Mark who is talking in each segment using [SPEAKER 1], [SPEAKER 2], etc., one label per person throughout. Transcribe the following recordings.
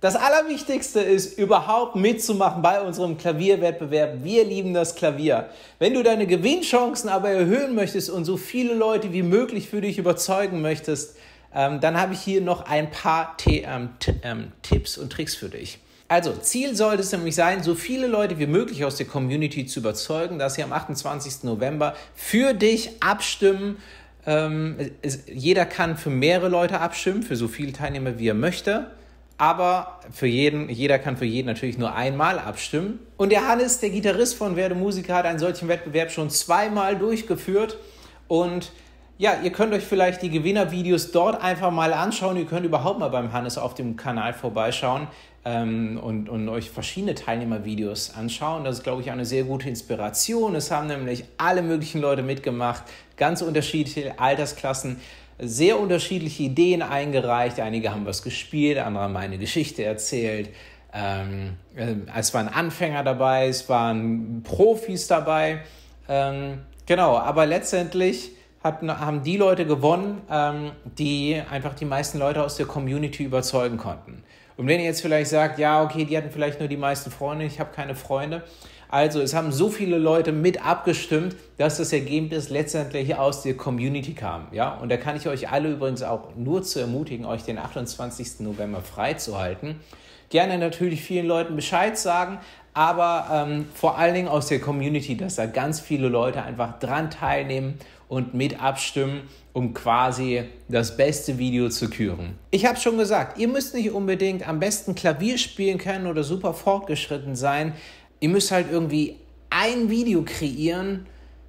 [SPEAKER 1] Das Allerwichtigste ist, überhaupt mitzumachen bei unserem Klavierwettbewerb. Wir lieben das Klavier. Wenn du deine Gewinnchancen aber erhöhen möchtest und so viele Leute wie möglich für dich überzeugen möchtest, dann habe ich hier noch ein paar Tipps und Tricks für dich. Also, Ziel sollte es nämlich sein, so viele Leute wie möglich aus der Community zu überzeugen, dass sie am 28. November für dich abstimmen. Jeder kann für mehrere Leute abstimmen, für so viele Teilnehmer, wie er möchte. Aber jeder kann für jeden natürlich nur einmal abstimmen. Und der Hannes, der Gitarrist von Werde Musiker, hat einen solchen Wettbewerb schon zweimal durchgeführt. Und ja, ihr könnt euch vielleicht die Gewinnervideos dort einfach mal anschauen. Ihr könnt überhaupt mal beim Hannes auf dem Kanal vorbeischauen und euch verschiedene Teilnehmervideos anschauen. Das ist, glaube ich, eine sehr gute Inspiration. Es haben nämlich alle möglichen Leute mitgemacht, ganz unterschiedliche Altersklassen, sehr unterschiedliche Ideen eingereicht. Einige haben was gespielt, andere haben eine Geschichte erzählt. Es waren Anfänger dabei, es waren Profis dabei. Genau, aber letztendlich haben die Leute gewonnen, die einfach die meisten Leute aus der Community überzeugen konnten. Und wenn ihr jetzt vielleicht sagt, ja, okay, die hatten vielleicht nur die meisten Freunde, ich habe keine Freunde. Also es haben so viele Leute mit abgestimmt, dass das Ergebnis letztendlich aus der Community kam. Ja? Und da kann ich euch alle übrigens auch nur zu ermutigen, euch den 28. November freizuhalten. Gerne natürlich vielen Leuten Bescheid sagen, aber vor allen Dingen aus der Community, dass da ganz viele Leute einfach dran teilnehmen und mit abstimmen, um quasi das beste Video zu küren. Ich habe schon gesagt, ihr müsst nicht unbedingt am besten Klavier spielen können oder super fortgeschritten sein. Ihr müsst halt irgendwie ein Video kreieren,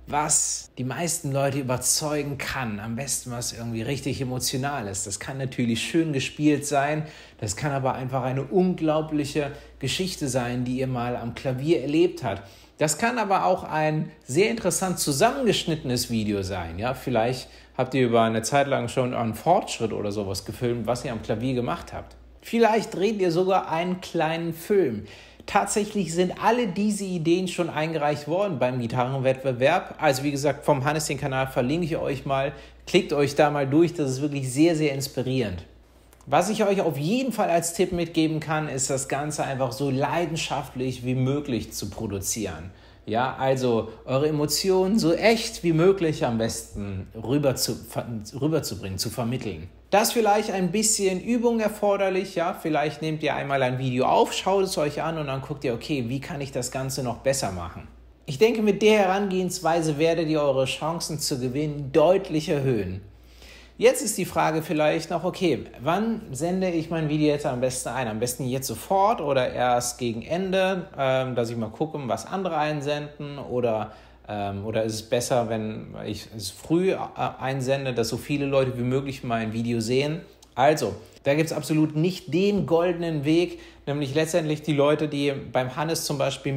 [SPEAKER 1] was die meisten Leute überzeugen kann. Am besten was irgendwie richtig emotional ist. Das kann natürlich schön gespielt sein, das kann aber einfach eine unglaubliche Geschichte sein, die ihr mal am Klavier erlebt habt. Das kann aber auch ein sehr interessant zusammengeschnittenes Video sein. Ja? Vielleicht habt ihr über eine Zeit lang schon einen Fortschritt oder sowas gefilmt, was ihr am Klavier gemacht habt. Vielleicht dreht ihr sogar einen kleinen Film. Tatsächlich sind alle diese Ideen schon eingereicht worden beim Gitarrenwettbewerb. Also wie gesagt, vom Hannes den Kanal verlinke ich euch mal. Klickt euch da mal durch, das ist wirklich sehr, sehr inspirierend. Was ich euch auf jeden Fall als Tipp mitgeben kann, ist das Ganze einfach so leidenschaftlich wie möglich zu produzieren. Ja, also eure Emotionen so echt wie möglich am besten rüberzubringen, zu vermitteln. Das ist vielleicht ein bisschen Übung erforderlich, ja, vielleicht nehmt ihr einmal ein Video auf, schaut es euch an und dann guckt ihr, okay, wie kann ich das Ganze noch besser machen? Ich denke, mit der Herangehensweise werdet ihr eure Chancen zu gewinnen deutlich erhöhen. Jetzt ist die Frage vielleicht noch, okay, wann sende ich mein Video jetzt am besten ein? Am besten jetzt sofort oder erst gegen Ende, dass ich mal gucke, was andere einsenden oder ist es besser, wenn ich es früh einsende, dass so viele Leute wie möglich mein Video sehen? Also, da gibt es absolut nicht den goldenen Weg, nämlich letztendlich die Leute, die beim Hannes zum Beispiel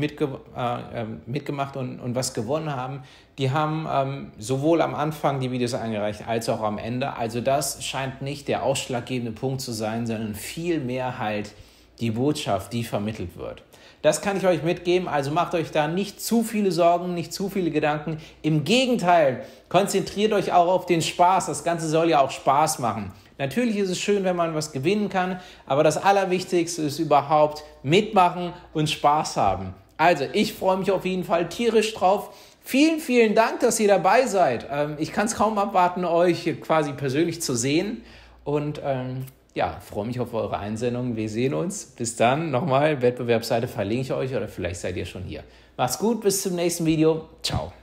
[SPEAKER 1] mitgemacht und was gewonnen haben, die haben sowohl am Anfang die Videos eingereicht als auch am Ende. Also das scheint nicht der ausschlaggebende Punkt zu sein, sondern vielmehr halt die Botschaft, die vermittelt wird. Das kann ich euch mitgeben, also macht euch da nicht zu viele Sorgen, nicht zu viele Gedanken. Im Gegenteil, konzentriert euch auch auf den Spaß. Das Ganze soll ja auch Spaß machen. Natürlich ist es schön, wenn man was gewinnen kann, aber das Allerwichtigste ist überhaupt mitmachen und Spaß haben. Also, ich freue mich auf jeden Fall tierisch drauf. Vielen, vielen Dank, dass ihr dabei seid. Ich kann es kaum abwarten, euch quasi persönlich zu sehen und freue mich auf eure Einsendungen. Wir sehen uns. Bis dann. Nochmal, Wettbewerbsseite verlinke ich euch oder vielleicht seid ihr schon hier. Macht's gut, bis zum nächsten Video. Ciao.